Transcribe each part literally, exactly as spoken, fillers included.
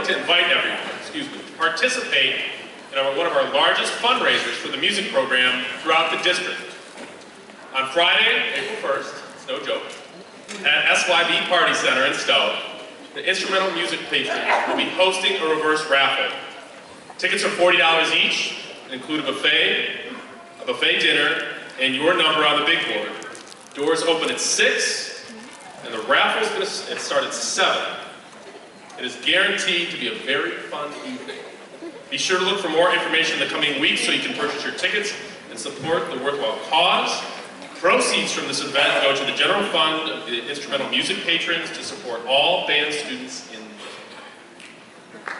to invite everyone, excuse me, to participate in our, one of our largest fundraisers for the music program throughout the district. On Friday, April first, it's no joke, at S Y B Party Center in Stowe, the instrumental music patrons will be hosting a reverse raffle. Tickets are forty dollars each, and include a buffet, a buffet dinner, and your number on the big board. Doors open at six, and the raffle is going to start at seven. It is guaranteed to be a very fun evening. Be sure to look for more information in the coming weeks so you can purchase your tickets and support the worthwhile cause. Proceeds from this event go to the general fund of the instrumental music patrons to support all band students in the district.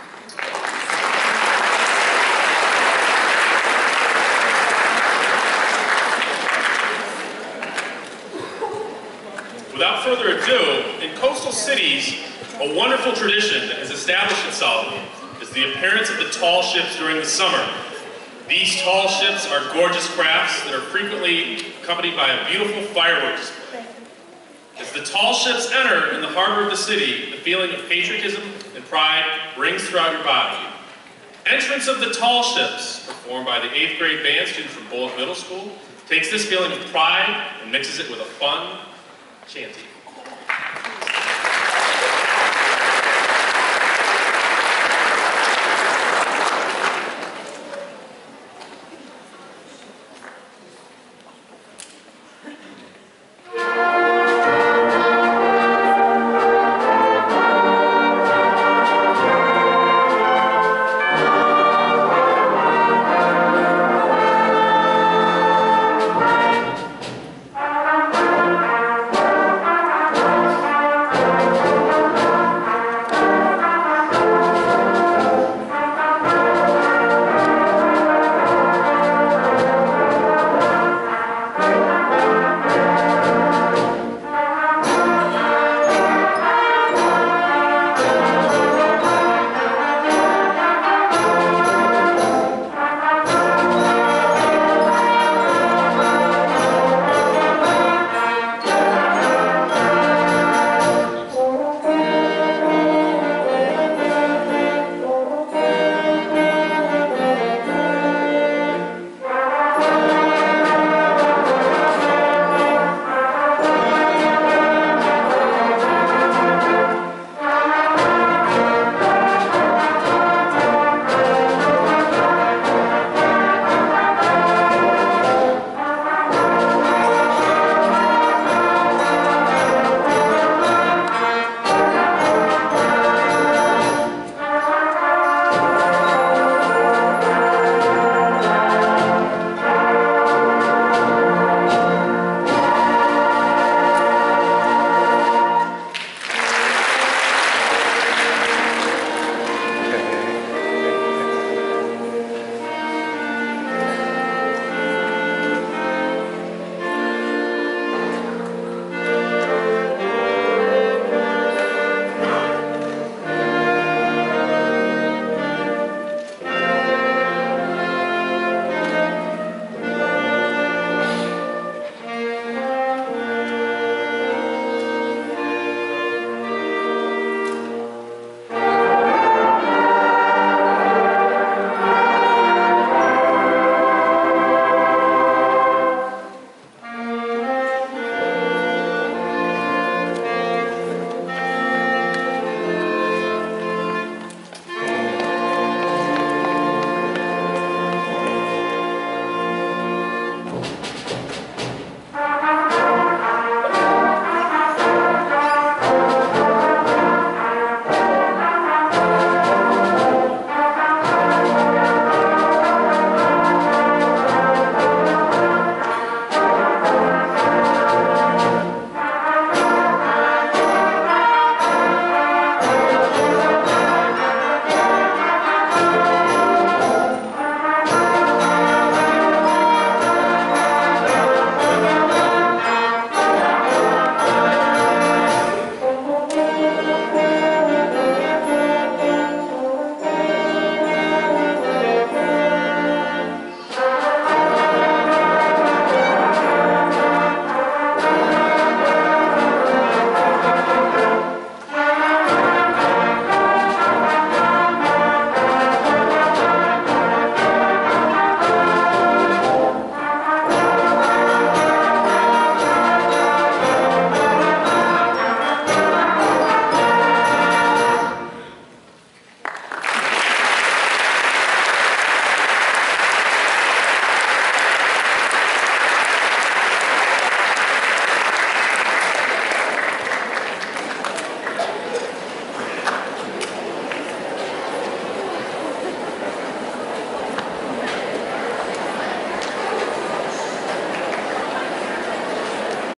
Without further ado, in coastal cities, a wonderful tradition that has established itself is the appearance of the tall ships during the summer. These tall ships are gorgeous crafts that are frequently accompanied by a beautiful fireworks display. As the tall ships enter in the harbor of the city, the feeling of patriotism and pride rings throughout your body. Entrance of the tall ships, performed by the eighth grade band students from Bolich Middleschool, takes this feeling of pride and mixes it with a fun chanty.